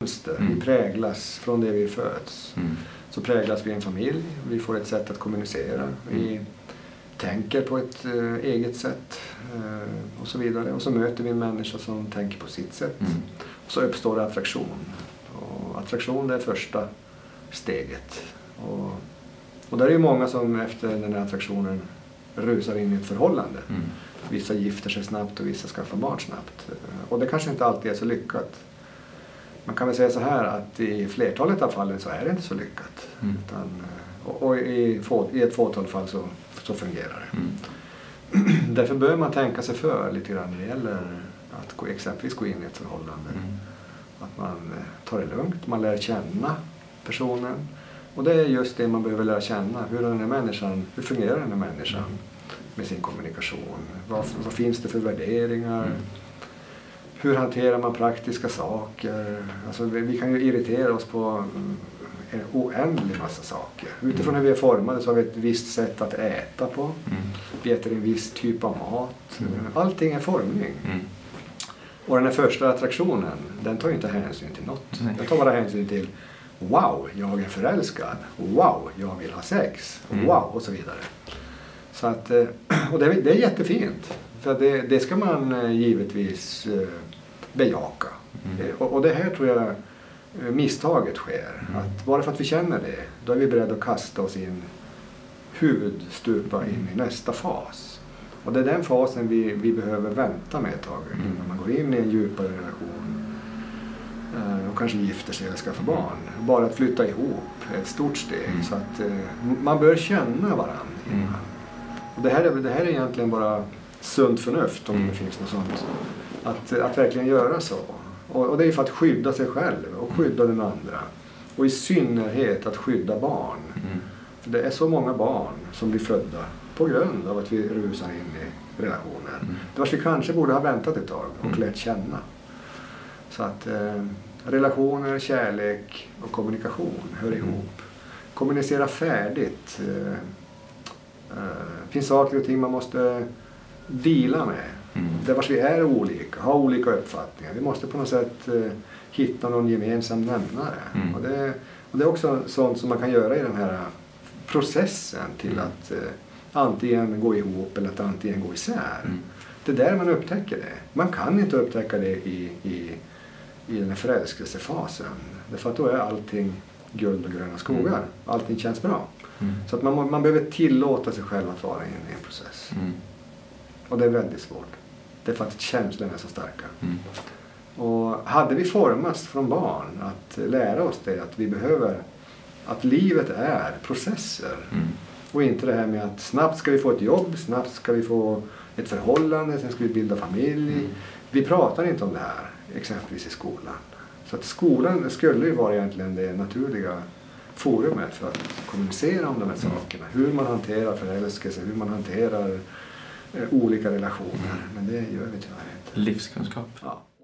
mönster. Vi präglas från det vi föds. Så präglas vi i en familj. Vi får ett sätt att kommunicera. Vi tänker på ett eget sätt och så vidare. Och så möter vi en människa som tänker på sitt sätt. Och så uppstår det attraktion. Och attraktion, det är första steget. Och där är ju många som efter den här attraktionen rusar in i ett förhållande. Vissa gifter sig snabbt och vissa skaffar barn snabbt. Och det kanske inte alltid är så lyckat. Man kan väl säga så här att i flertalet av fallen så är det inte så lyckat. Utan, och i ett fåtal fall så fungerar det. Därför bör man tänka sig för lite grann när det gäller att exempelvis gå in i ett förhållande. Att man tar det lugnt, man lär känna personen. Och det är just det man behöver lära känna. Hur fungerar den här människan med sin kommunikation? Vad finns det för värderingar? Hur hanterar man praktiska saker? Alltså, vi kan ju irritera oss på en oändlig massa saker. Utifrån hur vi är formade så har vi ett visst sätt att äta på. Vi äter en viss typ av mat. Allting är formning. Och den här första attraktionen, den tar ju inte hänsyn till något. Den tar bara hänsyn till wow, jag är förälskad. Wow, jag vill ha sex. Wow, och så vidare. Så att, och det är jättefint. För det ska man givetvis bejaka. Och det här tror jag misstaget sker. Att bara för att vi känner det, då är vi beredda att kasta oss in huvudstupa in i nästa fas. Och det är den fasen vi behöver vänta med ett tag innan man går in i en djupare relation. Och kanske gifter sig eller skaffar barn. Bara att flytta ihop är ett stort steg. Så att man bör känna varandra innan. Och det här är egentligen bara sunt förnuft, om det finns något sånt. Att verkligen göra så. Och det är för att skydda sig själv och skydda den andra. Och i synnerhet att skydda barn. För det är så många barn som blir födda på grund av att vi rusar in i relationer. Det var vi kanske borde ha väntat ett tag och lärt känna. Så att relationer, kärlek och kommunikation hör ihop. Kommunicera färdigt. Det finns saker och ting man måste dela med. Där vars vi är olika, har olika uppfattningar. Vi måste på något sätt hitta någon gemensam nämnare. Och det är också sånt som man kan göra i den här processen till att antingen gå ihop eller att antingen gå isär. Det är där man upptäcker det. Man kan inte upptäcka det i den här förälskelsefasen. Därför att då är allting guld och gröna skogar. Allting känns bra. Så att man behöver tillåta sig själv att vara inne i en process. Och det är väldigt svårt. Det är för att känslorna är så starka. Och hade vi formats från barn att lära oss det, att vi behöver, att livet är processer. Och inte det här med att snabbt ska vi få ett jobb, snabbt ska vi få ett förhållande, sen ska vi bilda familj. Vi pratar inte om det här, exempelvis i skolan. Så att skolan skulle ju vara egentligen det naturliga forumet för att kommunicera om de här sakerna. Hur man hanterar förälskelse, hur man hanterar olika relationer. Men det gör vi tyvärr inte. Livskunskap. Ja.